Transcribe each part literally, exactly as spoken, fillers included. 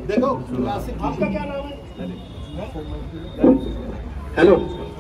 देखो क्लासिक, आपका क्या नाम है? हेलो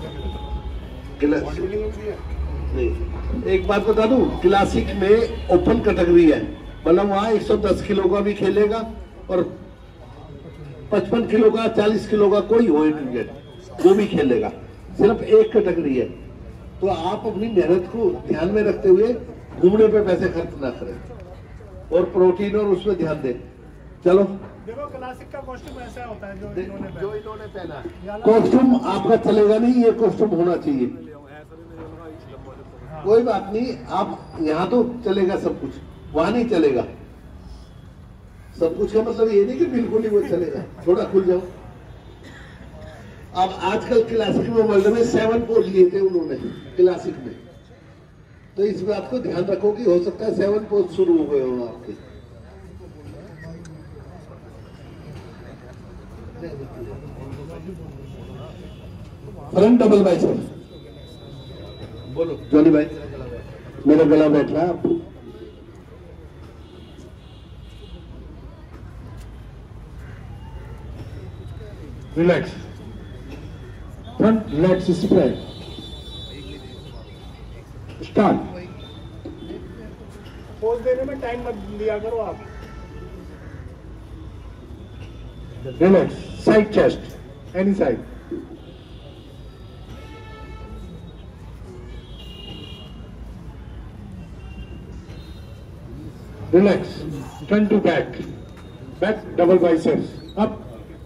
नहीं, एक बात बता दूं, क्लासिक में ओपन कैटेगरी है, मतलब वहाँ एक सौ दस किलो का भी खेलेगा और पचपन किलो का, चालीस किलो का कोई हो इंडियन वो भी खेलेगा, सिर्फ एक कैटेगरी है। तो आप अपनी मेहनत को ध्यान में रखते हुए घूमने पे पैसे खर्च ना करें और प्रोटीन और उसमें ध्यान दें। चलो देखो क्लासिक का कॉस्ट्यूम ऐसा होता है जो इन्होंने जो इन्होंने पहना है, कॉस्ट्यूम आपका चलेगा नहीं, ये कॉस्ट्यूम होना चाहिए। कोई बात नहीं, आप यहाँ तो चलेगा सब कुछ, वहां नहीं चलेगा सब कुछ का मतलब ये नहीं कि बिल्कुल ही वो चलेगा, थोड़ा खुल जाओ। अब आजकल क्लासिक में वर्ल्ड में सेवन पोज लिए थे उन्होंने क्लासिक में, तो इस बात को ध्यान रखो कि हो सकता है सेवन पोज शुरू हो गए हो आपके। फ्रंट डबल बाइसेप्स, बोलो जॉनी भाई, मेरा गला बैठ रहा है आप। Relax, front legs spread, start. Pose देने में टाइम मत लिया करो आप। Relax, side chest, any side. Relax, turn to back, back double biceps, up.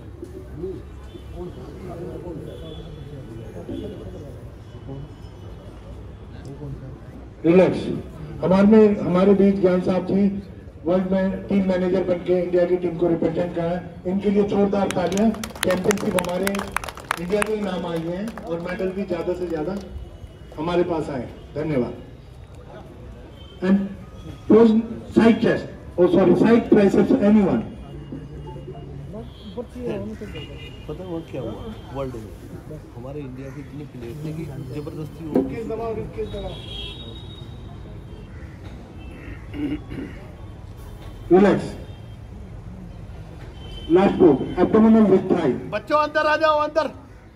Relax. हमारे में हमारे बीच ज्ञान साहब जी वर्ल्ड में टीम मैनेजर बनके इंडिया की टीम को रिप्रेजेंट करा है, इनके लिए जोरदार तालियां। चैंपियनशिप हमारे इंडिया के नाम आई है और मेडल भी ज्यादा से ज्यादा हमारे पास आए। धन्यवाद। And close side chest, oh sorry, side triceps, anyone. पता है वो क्या हुआ वर्ल्ड में, हमारे इंडिया के इतने प्लेयर थे कि जबरदस्ती हो किस दबाव किस दबाव। Relax. Last move, abdominal with thigh. बच्चों अंदर आ जाओ, अंदर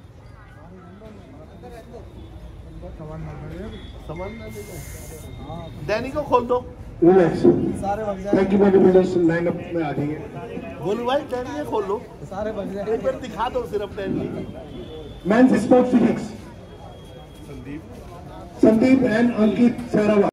सामान ना ले जाओ, डैनी को खोल दो। Relax. Thank you bodybuilders, lineup में आ जाइए। बोलू भाई डैनी खोल लो, सारे बन जाए, एक बार दिखा दो सिर्फ Danny. Men's sport physics, Sandeep Sandeep and Ankit सरावा।